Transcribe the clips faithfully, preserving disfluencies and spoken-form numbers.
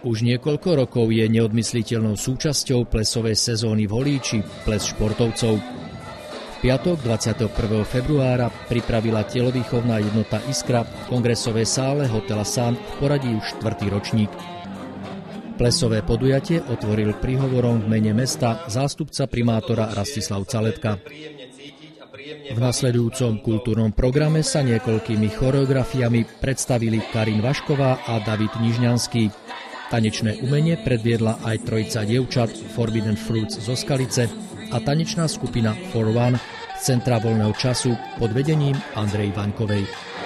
Už niekoľko rokov je neodmysliteľnou súčasťou plesovej sezóny v Holíči ples športovcov. V piatok dvadsiateho prvého februára pripravila telovýchovná jednota Iskra v kongresovej sále hotela Sun v poradí už štvrtý ročník. Plesové podujatie otvoril príhovorom v mene mesta zástupca primátora Rastislav Caletka. V nasledujúcom kultúrnom programe sa niekoľkými choreografiami predstavili Karin Vašková a David Nižňanský. Tanečné umenie predviedla aj trojica dievčat Forbidden Fruits zo Skalice a tanečná skupina For One z Centra voľného času pod vedením Andrej Vaňkovej.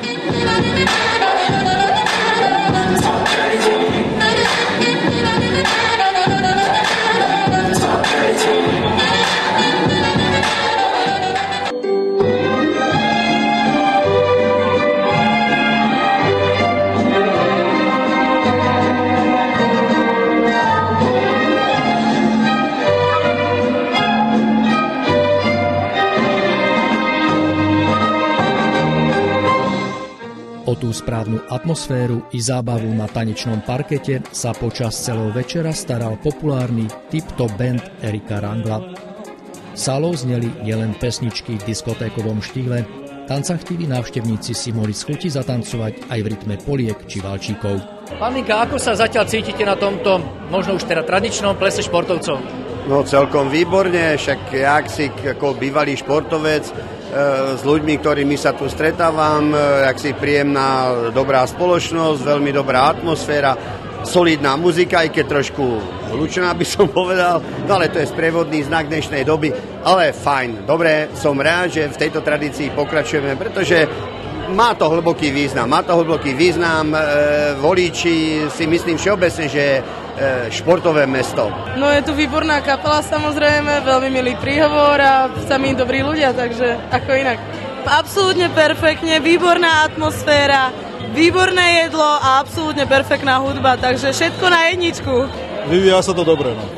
O tú správnu atmosféru i zábavu na tanečnom parkete sa počas celého večera staral populárny tip-top band Erika Rangla. Sálou zneli nielen pesničky v diskotékovom štýle, tancachtiví návštevníci si mohli z chuti zatancovať aj v rytme poliek či valčíkov. Paninka, ako sa zatiaľ cítite na tomto, možno už teda tradičnom plese športovcov? No celkom výborne, však ja si ako bývalý športovec s ľuďmi, ktorými sa tu stretávam, jak si príjemná, dobrá spoločnosť, veľmi dobrá atmosféra, solidná muzika, aj keď trošku hlučná by som povedal, no ale to je sprievodný znak dnešnej doby, ale fajn, dobre, som rád, že v tejto tradícii pokračujeme, pretože má to hlboký význam, má to hlboký význam, e, voliči si myslím všeobecne, že je športové mesto. No je tu výborná kapela samozrejme, veľmi milý príhovor a sami dobrí ľudia, takže ako inak. Absolútne perfektne, výborná atmosféra, výborné jedlo a absolútne perfektná hudba, takže všetko na jedničku. Vyvíja sa to dobre, no.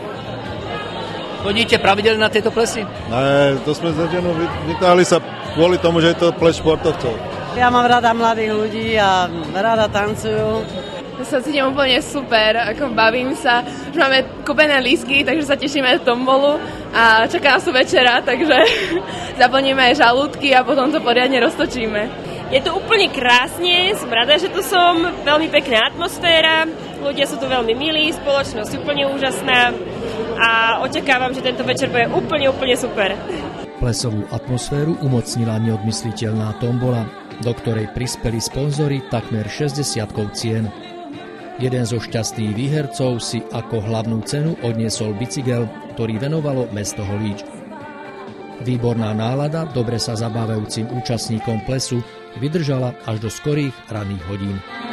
Chodíte pravidelne na tieto plesy? Ne, to sme zatiaľ vytáhli sa kvôli tomu, že je to ples športovcov. Ja mám rada mladých ľudí a rada tancujú. Ja sa cítim úplne super, ako bavím sa, že máme kúpené lístky, takže sa tešíme z tombolu a čaká nás tu večera, takže zaplníme aj žalúdky a potom to poriadne roztočíme. Je to úplne krásne, som rada, že tu som, veľmi pekná atmosféra, ľudia sú tu veľmi milí, spoločnosť úplne úžasná a očakávam, že tento večer bude úplne, úplne super. Plesovú atmosféru umocnila neodmysliteľná tombola, do ktorej prispeli sponzori takmer šesťdesiatkou cien. Jeden zo šťastných výhercov si ako hlavnú cenu odniesol bicykel, ktorý venovalo mesto Holíč. Výborná nálada dobre sa zabávajúcim účastníkom plesu vydržala až do skorých ranných hodín.